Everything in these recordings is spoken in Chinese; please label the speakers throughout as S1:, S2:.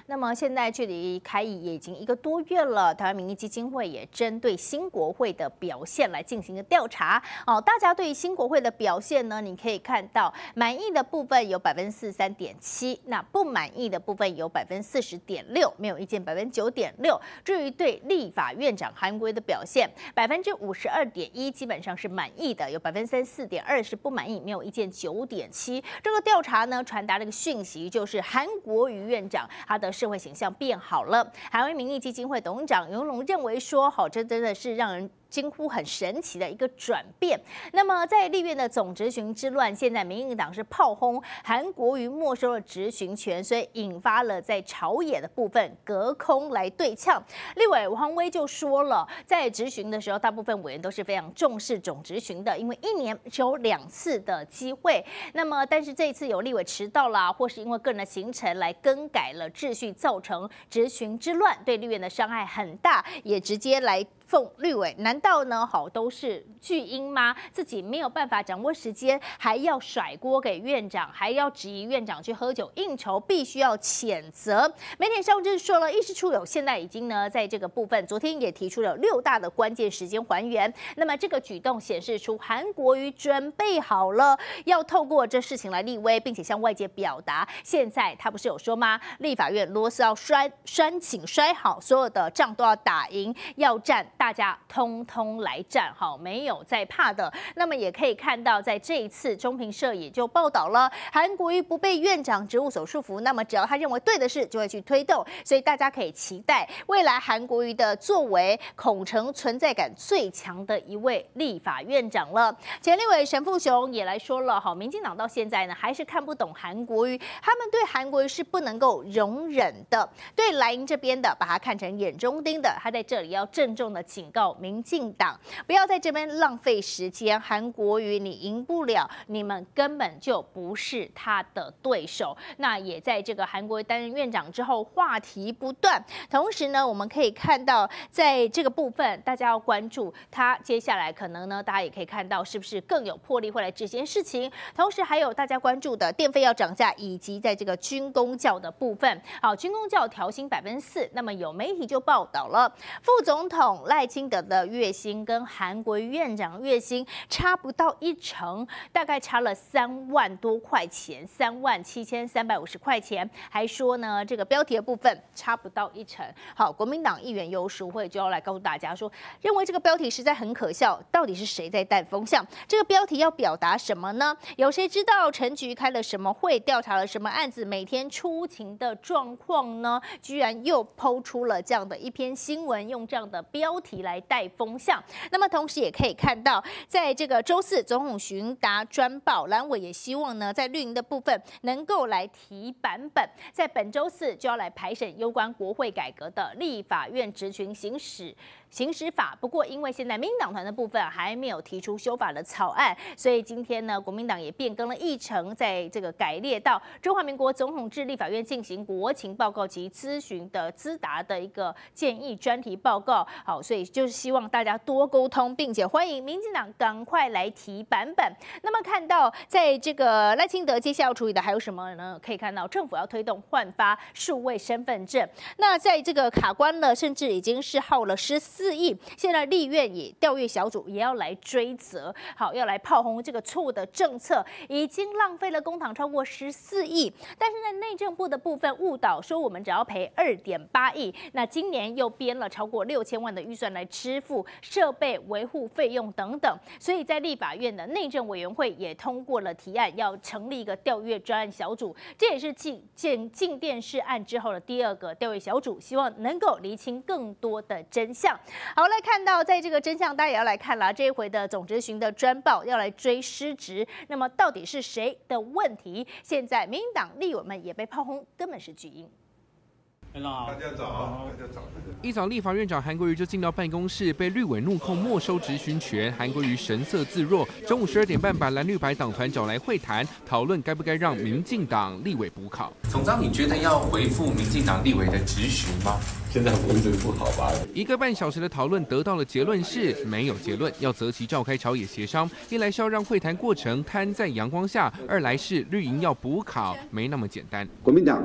S1: 那么现在距离开议也已经1个多月了，台湾民意基金会也针对新国会的表现来进行一个调查。大家对新国会的表现呢，你可以看到满意的部分有43.7%，那不满意的部分有40.6%，没有意见9.6%。至于对立法院长韩国瑜的表现，52.1%基本上是满意的，有34.2%是不满意，没有意见9.7%。这个调查呢传达了一个讯息，就是韩国瑜院长他的社会形象变好了。台湾民意基金会董事长尤龙认为说，这真的是让人惊呼很神奇的一个转变。那么在立院的总质询之乱，现在民进党是炮轰韩国瑜没收了质询权，所以引发了在朝野的部分隔空来对呛。立委王威就说了，在质询的时候，大部分委员都是非常重视总质询的，因为1年只有2次的机会。那么但是这一次有立委迟到啦，或是因为个人的行程来更改了秩序，造成质询之乱，对立院的伤害很大，也直接来奉立委，难道呢都是巨婴吗？自己没有办法掌握时间，还要甩锅给院长，还要质疑院长去喝酒应酬，必须要谴责。媒体上就是说了，议事处有现在已经呢在这个部分，昨天也提出了6大的关键时间还原。那么这个举动显示出韩国瑜准备好了，要透过这事情来立威，并且向外界表达。现在他不是有说吗？立法院螺丝要请摔好，所有的仗都要打赢，要战。大家通通来战，没有在怕的。那么也可以看到，在这一次中评社也就报道了，韩国瑜不被院长职务所束缚，那么只要他认为对的事，就会去推动。所以大家可以期待未来韩国瑜的作为，恐成存在感最强的一位立法院长了。前立委沈富雄也来说了，民进党到现在呢还是看不懂韩国瑜，他们对韩国瑜是不能够容忍的。对蓝营这边的，把他看成眼中钉的，他在这里要郑重的警告民进党，不要在这边浪费时间。韩国瑜你赢不了，你们根本就不是他的对手。那也在这个韩国瑜担任院长之后，话题不断。同时呢，我们可以看到，在这个部分，大家要关注他接下来可能呢，大家也可以看到是不是更有魄力会来执行事情。同时还有大家关注的电费要涨价，以及在这个军公教的部分。军公教调薪4%，那么有媒体就报道了，副总统赖清德的月薪跟韩国瑜院长月薪差不到1成，大概差了3万多块钱，37350块钱。还说呢，这个标题的部分差不到1成。国民党议员游淑慧就要来告诉大家说，认为这个标题实在很可笑，到底是谁在带风向？这个标题要表达什么呢？有谁知道陈局开了什么会，调查了什么案子，每天出勤的状况呢？居然又抛出了这样的一篇新闻，用这样的标题来带风向。那么同时也可以看到，在这个周4总统询答专报，蓝委也希望呢，在绿营的部分能够来提版本，在本周4就要来排审有关国会改革的立法院质询行使法。不过因为现在民进党团的部分还没有提出修法的草案，所以今天呢，国民党也变更了议程，在这个改列到中华民国总统制立法院进行国情报告及咨询的咨答的一个建议专题报告。所以就是希望大家多沟通，并且欢迎民进党赶快来提版本。那么看到在这个赖清德接下来要处理的还有什么呢？可以看到政府要推动换发数位身份证，那在这个卡关了，甚至已经是耗了14亿，现在立院也调阅小组也要来追责，要来炮轰这个错误的政策，已经浪费了公帑超过14亿。但是在内政部的部分误导说，我们只要赔2.8亿，那今年又编了超过6000万的预算来支付设备维护费用等等，所以在立法院的内政委员会也通过了提案，要成立一个调阅专案小组，这也是进电视案之后的第2个调阅小组，希望能够厘清更多的真相。好，来看到在这个真相，大家也要来看了，这一回的总质询的专报要来追失职，那么到底是谁的问题？现在民进党立委们也被炮轰，根本是巨婴。
S2: 大家早，大家早。
S3: 一早，立法院长韩国瑜就进到办公室，被绿委怒控没收质询权。韩国瑜神色自若。中午12点半，把蓝绿白党团找来会谈，讨论该不该让民进党立委补考。
S4: 总召，你觉得要回复民进党立委的质询吗？
S2: 现在回复不好吧
S3: ？1个半小时的讨论得到了结论是没有结论，要择期召开朝野协商。一来是要让会谈过程摊在阳光下，二来是绿营要补考，没那么简单。
S5: 国民党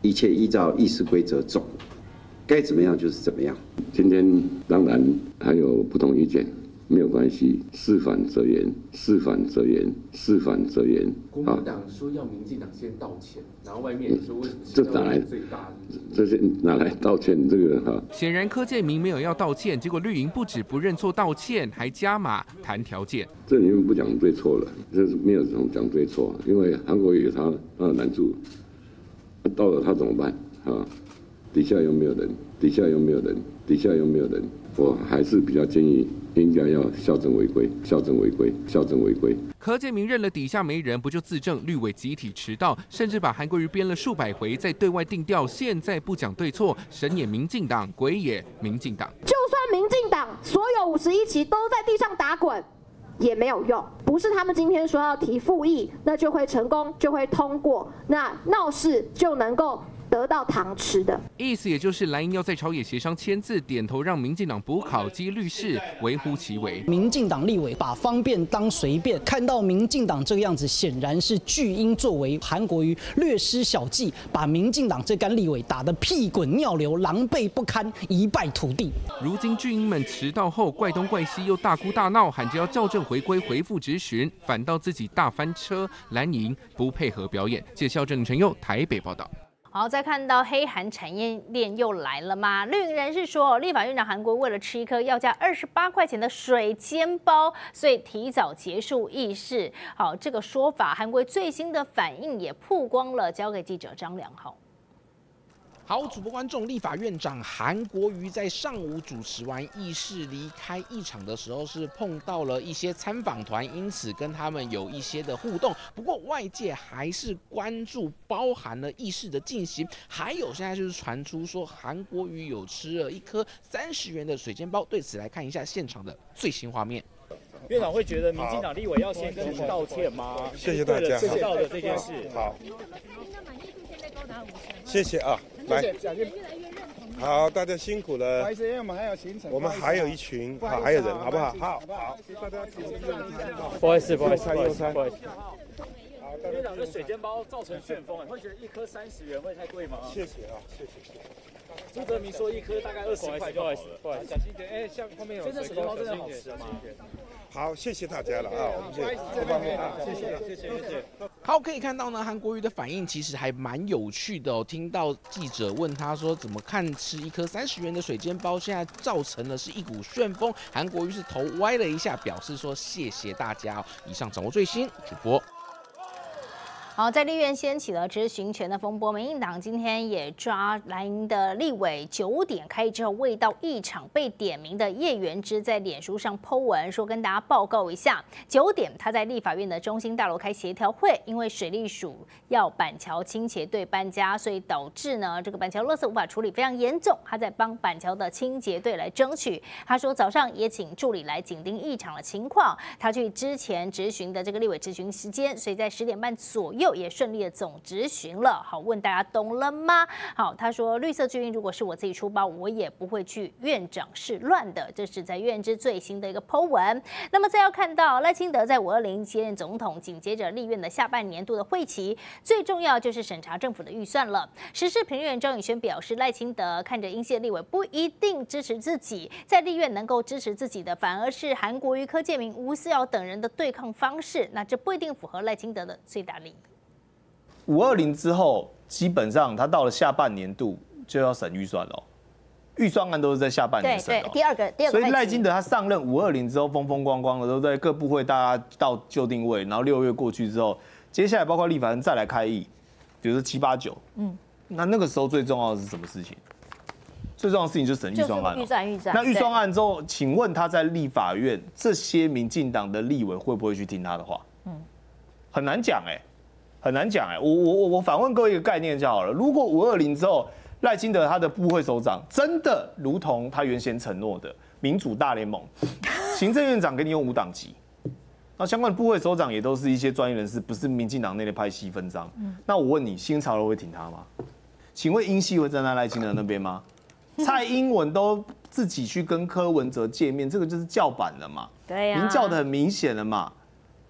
S5: 一切依照议事规则走，该怎么样就是怎么样。
S6: 今天当然还有不同意见，没有关系，是反则言，是反则言，是反则言。
S3: 国民党说要民进党先道歉，然后外面也说为什么
S6: 这哪来
S3: 最大？
S6: 这是哪来道歉？这个哈，
S3: 显然柯建铭没有要道歉，结果绿营不止不认错道歉，还加码谈条件。
S6: 这你们不讲对错了，这是没有什么讲对错，因为韩国瑜有他的难处，到了他怎么办啊？底下又没有人，底下又没有人，底下又没有人，我还是比较建议应该要校正违规，校正违规，校正违规。
S3: 柯建铭认了底下没人，不就自证绿委集体迟到，甚至把韩国瑜编了数百回，再对外定调，现在不讲对错，神也民进党，鬼也民进党。
S7: 就算民进党所有51席都在地上打滚，也没有用。不是他们今天说要提复议，那就会成功，就会通过，那闹事就能够得到糖吃的
S3: 意思，也就是蓝营要在朝野协商签字，点头让民进党补考及律师，微乎其微。
S8: 民进党立委把方便当随便，看到民进党这个样子，显然是巨婴作为。韩国瑜略施小计，把民进党这干立委打得屁滚尿流，狼狈不堪，一败涂地。
S3: 如今巨婴们迟到后，怪东怪西，又大哭大闹，喊着要校正回归，回复质询，反倒自己大翻车，蓝营不配合表演。谢孝正、陈佑台北报道。
S1: 好，再看到黑韩产业链又来了吗？绿营人士说，立法院长韩国为了吃一颗要价28块钱的水煎包，所以提早结束议事。好，这个说法，韩国最新的反应也曝光了，交给记者张良浩。
S9: 好，主播观众，立法院长韩国瑜在上午主持完议事离开议场的时候，是碰到了一些参访团，因此跟他们有一些的互动。不过外界还是关注包含了议事的进行，还有现在就是传出说韩国瑜有吃了一颗30元的水煎包。对此来看一下现场的最新画面。
S10: 院长会觉得民进党立委要先跟您道歉吗？
S2: 谢谢大家。
S10: 迟到的这件事。
S2: 好。谢谢啊，来。好，大家辛苦了。不好意思，因为我们还有行程。我们还有一群，好，还有人，好不好？好，好，大家
S10: 不好意思，不好意思，不好意思，不好意思。院长，这水煎包造成旋风，会觉得一颗30元会太贵吗？
S2: 谢谢啊，谢谢。
S10: 朱泽民说一颗大概20块就好了。
S2: 不好意思，小心点。哎，像后面有。
S10: 真的水煎包真的好吃吗？
S2: 好，谢谢大家了啊，我们这方面啊，谢谢。
S9: 好，可以看到呢，韩国瑜的反应其实还蛮有趣的哦。听到记者问他说怎么看吃一颗30元的水煎包，现在造成的是一股旋风，韩国瑜是头歪了一下，表示说谢谢大家哦。以上掌握最新，主播。
S1: 好，在立院掀起了质询权的风波，民进党今天也抓蓝营的立委9点开议之后未到议场被点名的叶元之，在脸书上 po 文说跟大家报告一下，9点他在立法院的中心大楼开协调会，因为水利署要板桥清洁队搬家，所以导致呢这个板桥垃圾无法处理，非常严重，他在帮板桥的清洁队来争取。他说早上也请助理来紧盯议场的情况，他去之前质询的这个立委质询时间，所以在10点半左右也顺利的总质询了。好，问大家懂了吗？好，他说绿色巨婴如果是我自己出包，我也不会去院长室乱的。这是在院之最新的一个 po 文。那么再要看到赖清德在520接任总统，紧接着立院的下半年度的会期，最重要就是审查政府的预算了。时事评论员张宇轩表示，赖清德看着英系立委不一定支持自己，在立院能够支持自己的，反而是韩国瑜、柯建铭、吴思瑶等人的对抗方式，那这不一定符合赖清德的最大利益。
S11: 520之后，基本上他到了下半年度就要审预算了，预算案都是在下半年审的。
S1: 对，第二个。
S11: 所以赖清德他上任520之后风风光光的，都在各部会大家到就定位，然后6月过去之后，接下来包括立法院再来开议，比如说7、8、9，那个时候最重要的是什么事情？最重要的事情就是审预算案。
S1: 预算。
S11: 那预算案之后，请问他在立法院这些民进党的立委会不会去听他的话？很难讲很难讲我反问各位一个概念就好了。如果520之后，赖清德他的部会首长真的如同他原先承诺的民主大联盟，行政院长给你用5党籍，那相关的部会首长也都是一些专业人士，不是民进党内的派系分赃。那我问你，新潮流会挺他吗？请问英系会站在赖清德那边吗？蔡英文都自己去跟柯文哲见面，这个就是叫板了嘛？
S1: 对呀，
S11: 您叫得很明显了嘛。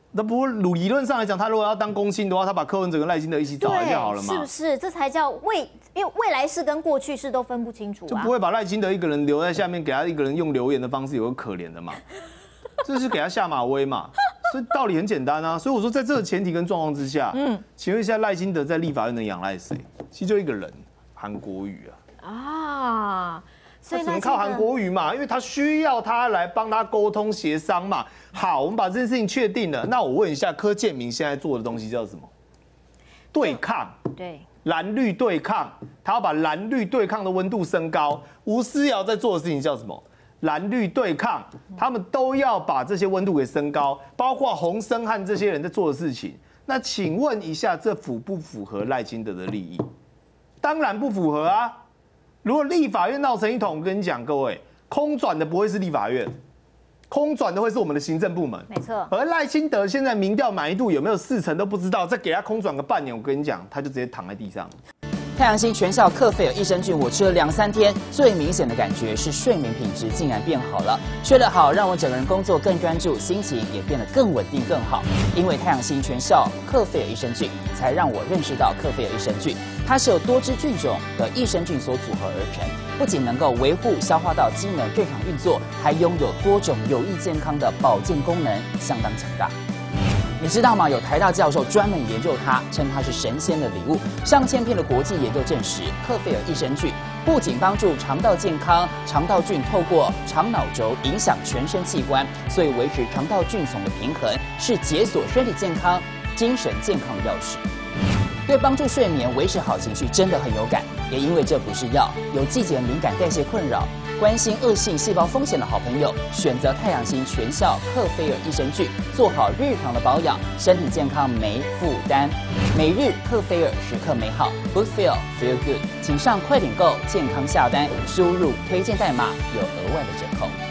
S11: 那不过理论上来讲，他如果要当公卿的话，他把柯文哲跟赖清德一起找来就好了嘛，
S12: 是不是？这才叫因为未来式跟过去式都分不清楚啊，
S11: 就不会把赖清德一个人留在下面，给他一个人用留言的方式，有个可怜的嘛，这是给他下马威嘛。所以道理很简单啊。所以我说，在这个前提跟状况之下，请问一下赖清德在立法院能仰赖谁？其实就一个人，韩国瑜啊。所以只能靠韩国瑜嘛，因为他需要他来帮他沟通协商嘛。好，我们把这件事情确定了。那我问一下，柯建铭现在做的东西叫什么？对抗。对。蓝绿对抗，他要把蓝绿对抗的温度升高。吴思瑶在做的事情叫什么？蓝绿对抗，他们都要把这些温度给升高，包括洪申翰这些人在做的事情。那请问一下，这符不符合赖清德的利益？当然不符合啊！如果立法院闹成一团，我跟你讲，各位，空转的不会是立法院，空转的会是我们的行政部门。没错。而赖清德现在民调满意度有没有40%都不知道，再给他空转个半年，我跟你讲，他就直接躺在地上。
S13: 太阳星全效克菲尔益生菌，我吃了2、3天，最明显的感觉是睡眠品质竟然变好了。睡得好，让我整个人工作更专注，心情也变得更稳定、更好。因为太阳星全效克菲尔益生菌，才让我认识到克菲尔益生菌，它是由多支菌种的益生菌所组合而成，不仅能够维护消化道机能正常运作，还拥有多种有益健康的保健功能，相当强大。你知道吗？有台大教授专门研究它，称它是神仙的礼物。上千篇的国际研究证实，克菲尔益生菌不仅帮助肠道健康，肠道菌透过肠脑轴影响全身器官，所以维持肠道菌丛的平衡是解锁身体健康、精神健康的钥匙。对帮助睡眠、维持好情绪真的很有感。也因为这不是药，有季节敏感、代谢困扰、关心恶性细胞风险的好朋友，选择太阳星全效克菲尔益生菌，做好日常的保养，身体健康没负担。每日克菲尔，时刻美好 ，Good Feel Feel Good， 请上快点购健康下单，输入推荐代码有额外的折扣。